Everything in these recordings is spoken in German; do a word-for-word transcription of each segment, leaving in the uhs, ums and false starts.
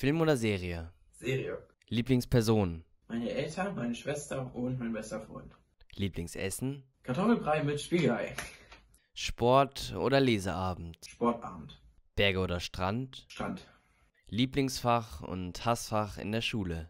Film oder Serie? Serie. Lieblingsperson? Meine Eltern, meine Schwester und mein bester Freund. Lieblingsessen? Kartoffelbrei mit Spiegelei. Sport oder Leseabend? Sportabend. Berge oder Strand? Strand. Lieblingsfach und Hassfach in der Schule?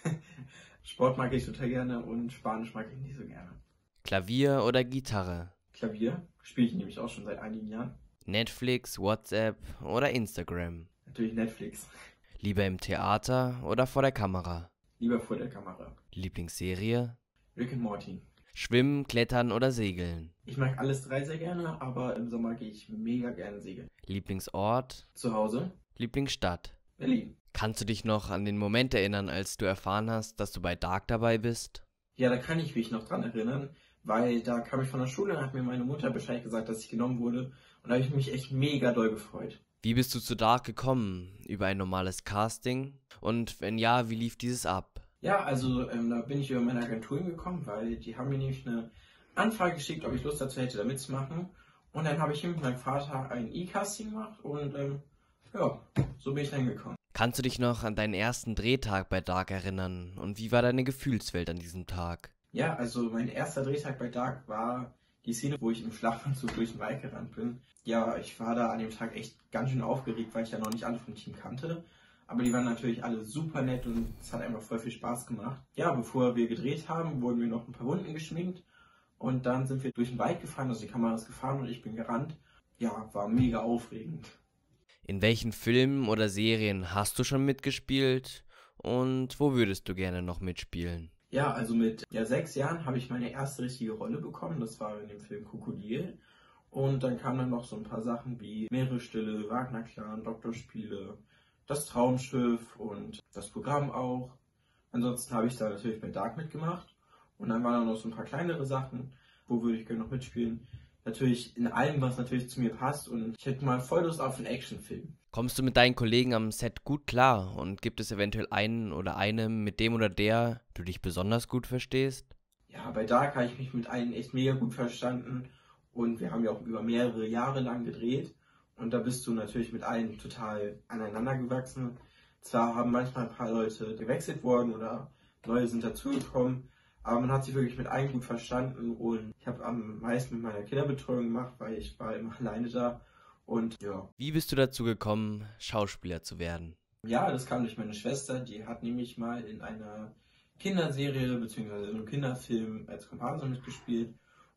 Sport mag ich total gerne und Spanisch mag ich nicht so gerne. Klavier oder Gitarre? Klavier spiele ich nämlich auch schon seit einigen Jahren. Netflix, WhatsApp oder Instagram? Natürlich Netflix. Lieber im Theater oder vor der Kamera? Lieber vor der Kamera. Lieblingsserie? Rick and Morty. Schwimmen, Klettern oder Segeln? Ich mag alles drei sehr gerne, aber im Sommer gehe ich mega gerne segeln. Lieblingsort? Zu Hause? Lieblingsstadt? Berlin. Kannst du dich noch an den Moment erinnern, als du erfahren hast, dass du bei Dark dabei bist? Ja, da kann ich mich noch dran erinnern, weil da kam ich von der Schule und hat mir meine Mutter Bescheid gesagt, dass ich genommen wurde. Und da habe ich mich echt mega doll gefreut. Wie bist du zu Dark gekommen? Über ein normales Casting? Und wenn ja, wie lief dieses ab? Ja, also ähm, da bin ich über meine Agentur hingekommen, weil die haben mir nämlich eine Anfrage geschickt, ob ich Lust dazu hätte, da mitzumachen. Und dann habe ich hier mit meinem Vater ein E-Casting gemacht und ähm, ja, so bin ich dann gekommen. Kannst du dich noch an deinen ersten Drehtag bei Dark erinnern? Und wie war deine Gefühlswelt an diesem Tag? Ja, also mein erster Drehtag bei Dark war die Szene, wo ich im Schlafanzug durch den Wald gerannt bin. Ja, ich war da an dem Tag echt ganz schön aufgeregt, weil ich ja noch nicht alle vom Team kannte. Aber die waren natürlich alle super nett und es hat einfach voll viel Spaß gemacht. Ja, bevor wir gedreht haben, wurden wir noch ein paar Wunden geschminkt. Und dann sind wir durch den Wald gefahren, also die Kamera ist gefahren und ich bin gerannt. Ja, war mega aufregend. In welchen Filmen oder Serien hast du schon mitgespielt? Und wo würdest du gerne noch mitspielen? Ja, also mit ja, sechs Jahren habe ich meine erste richtige Rolle bekommen. Das war in dem Film Krokodil. Und dann kamen dann noch so ein paar Sachen wie Meeresstille, Wagner-Clan, Doktorspiele, das Traumschiff und das Programm auch. Ansonsten habe ich da natürlich bei Dark mitgemacht. Und dann waren da noch so ein paar kleinere Sachen. Wo würde ich gerne noch mitspielen? Natürlich in allem, was natürlich zu mir passt. Und ich hätte mal voll Lust auf einen Actionfilm. Kommst du mit deinen Kollegen am Set gut klar? Und gibt es eventuell einen oder eine, mit dem oder der du dich besonders gut verstehst? Ja, bei Dark habe ich mich mit allen echt mega gut verstanden. Und wir haben ja auch über mehrere Jahre lang gedreht. Und da bist du natürlich mit allen total aneinander gewachsen. Zwar haben manchmal ein paar Leute gewechselt worden oder neue sind dazugekommen, aber man hat sich wirklich mit allen gut verstanden und ich habe am meisten mit meiner Kinderbetreuung gemacht, weil ich war immer alleine da und ja. Wie bist du dazu gekommen, Schauspieler zu werden? Ja, das kam durch meine Schwester, die hat nämlich mal in einer Kinderserie bzw. in einem Kinderfilm als Komparsin mitgespielt.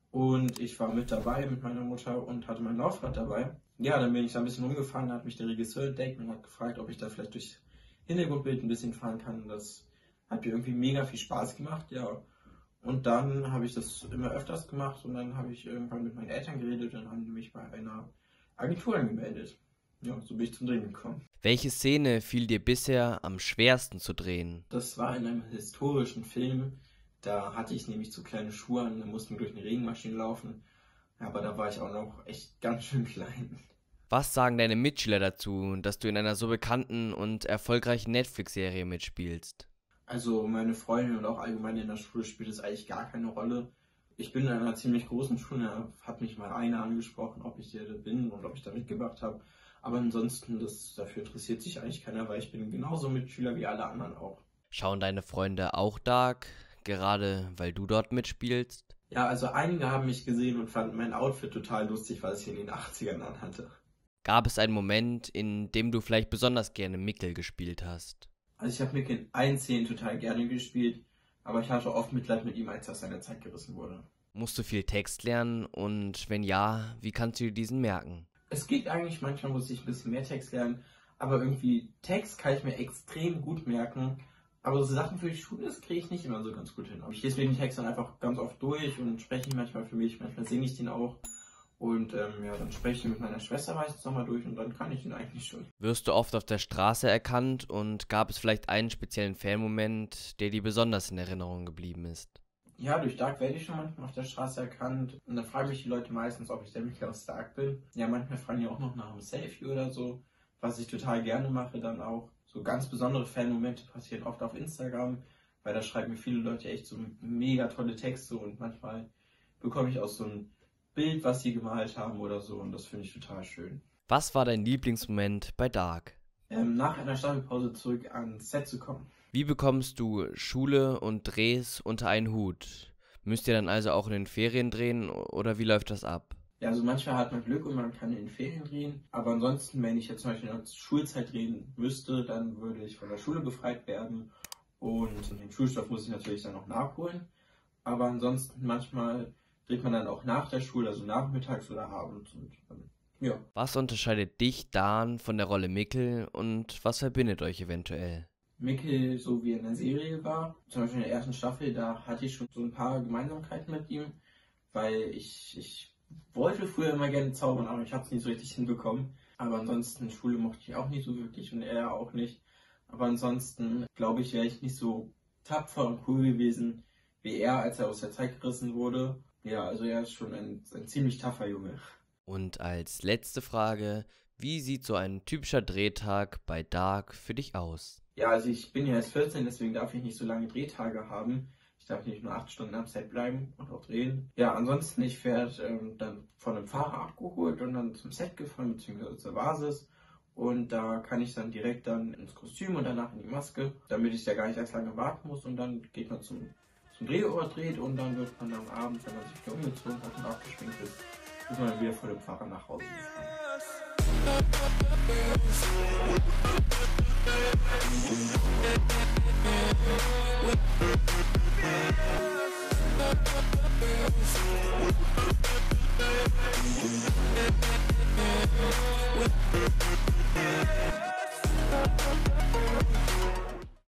Und ich war mit dabei mit meiner Mutter und hatte mein Laufrad dabei. Ja, dann bin ich da ein bisschen rumgefahren, da hat mich der Regisseur entdeckt und hat gefragt, ob ich da vielleicht durch Hintergrundbild ein bisschen fahren kann. Das hat mir irgendwie mega viel Spaß gemacht, ja. Und dann habe ich das immer öfters gemacht und dann habe ich irgendwann mit meinen Eltern geredet und haben die mich bei einer Agentur angemeldet. Ja, so bin ich zum Drehen gekommen. Welche Szene fiel dir bisher am schwersten zu drehen? Das war in einem historischen Film. Da hatte ich nämlich zu kleine Schuhe an, da mussten wir durch eine Regenmaschine laufen. Aber da war ich auch noch echt ganz schön klein. Was sagen deine Mitschüler dazu, dass du in einer so bekannten und erfolgreichen Netflix-Serie mitspielst? Also meine Freundin und auch allgemein in der Schule spielt es eigentlich gar keine Rolle. Ich bin in einer ziemlich großen Schule, da hat mich mal einer angesprochen, ob ich hier bin und ob ich da mitgemacht habe. Aber ansonsten, das, dafür interessiert sich eigentlich keiner, weil ich bin genauso Mitschüler wie alle anderen auch. Schauen deine Freunde auch Dark, gerade weil du dort mitspielst? Ja, also einige haben mich gesehen und fanden mein Outfit total lustig, weil ich in den achtzigern anhatte. Gab es einen Moment, in dem du vielleicht besonders gerne Mikkel gespielt hast? Also ich habe Mick in allen Szenen total gerne gespielt, aber ich hatte oft Mitleid mit ihm, als er aus seiner Zeit gerissen wurde. Musst du viel Text lernen und wenn ja, wie kannst du dir diesen merken? Es geht eigentlich, manchmal muss ich ein bisschen mehr Text lernen, aber irgendwie Text kann ich mir extrem gut merken, aber so Sachen für die Schule, das kriege ich nicht immer so ganz gut hin. Aber ich lese mir den Text dann einfach ganz oft durch und spreche ihn manchmal für mich, manchmal singe ich den auch. Und ähm, ja, dann spreche ich mit meiner Schwester meistens nochmal durch und dann kann ich ihn eigentlich schon. Wirst du oft auf der Straße erkannt und gab es vielleicht einen speziellen Fanmoment, der dir besonders in Erinnerung geblieben ist? Ja, durch Dark werde ich schon manchmal auf der Straße erkannt und dann fragen mich die Leute meistens, ob ich der Mickey aus Dark bin. Ja, manchmal fragen die auch noch nach einem Selfie oder so, was ich total gerne mache dann auch. So ganz besondere Fanmomente passieren oft auf Instagram, weil da schreiben mir viele Leute echt so mega tolle Texte und manchmal bekomme ich auch so ein Bild, was sie gemalt haben oder so und das finde ich total schön. Was war dein Lieblingsmoment bei Dark? ähm, nach einer Staffelpause zurück ans Set zu kommen. Wie bekommst du Schule und Drehs unter einen Hut? Müsst ihr dann also auch in den Ferien drehen oder wie läuft das ab? Ja, also manchmal hat man Glück und man kann in den Ferien drehen, aber ansonsten, wenn ich jetzt zum Beispiel in der Schulzeit drehen müsste, dann würde ich von der Schule befreit werden und den Schulstoff muss ich natürlich dann auch nachholen. Aber ansonsten manchmal dreht man dann auch nach der Schule, also nachmittags oder abends und ähm, ja. Was unterscheidet dich, Dan, von der Rolle Mikkel und was verbindet euch eventuell? Mikkel, so wie er in der Serie war, zum Beispiel in der ersten Staffel, da hatte ich schon so ein paar Gemeinsamkeiten mit ihm, weil ich, ich wollte früher immer gerne zaubern, aber ich habe es nicht so richtig hinbekommen. Aber ansonsten, Schule mochte ich auch nicht so wirklich und er auch nicht. Aber ansonsten, glaube ich, wäre ich nicht so tapfer und cool gewesen wie er, als er aus der Zeit gerissen wurde. Ja, also er ist schon ein, ein ziemlich tougher Junge. Und als letzte Frage, wie sieht so ein typischer Drehtag bei Dark für dich aus? Ja, also ich bin ja erst vierzehn, deswegen darf ich nicht so lange Drehtage haben. Ich darf nicht nur acht Stunden am Set bleiben und auch drehen. Ja, ansonsten, ich werde ähm, dann von einem Fahrer abgeholt und dann zum Set gefahren, beziehungsweise zur Basis. Und da kann ich dann direkt dann ins Kostüm und danach in die Maske, damit ich da gar nicht erst lange warten muss. Und dann geht man zum, zum Drehort, dreht und dann wird man am Abend, wenn man sich wieder umgezogen hat und abgeschminkt ist, wird man wieder vor dem Fahrer nach Hause gefahren.